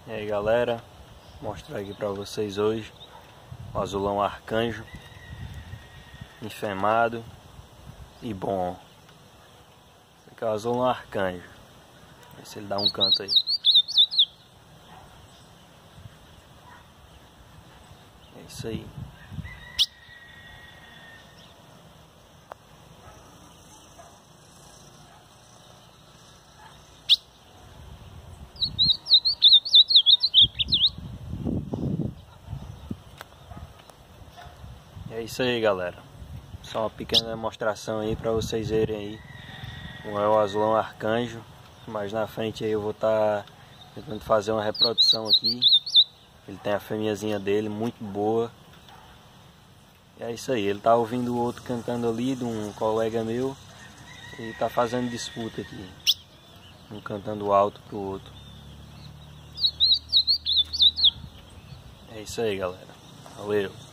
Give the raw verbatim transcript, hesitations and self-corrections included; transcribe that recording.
E aí galera, vou mostrar aqui pra vocês hoje o azulão arcanjo enfemado e bom. Esse aqui é o azulão arcanjo. Vê se ele dá um canto aí. É isso aí. É isso aí, galera. Só uma pequena demonstração aí para vocês verem aí como é o azulão arcanjo. Mais na frente aí eu vou estar tá tentando fazer uma reprodução aqui. Ele tem a fêmeazinha dele, muito boa. E é isso aí, ele tá ouvindo o outro cantando ali, de um colega meu. E tá fazendo disputa aqui. Um cantando alto pro outro. É isso aí, galera. Valeu.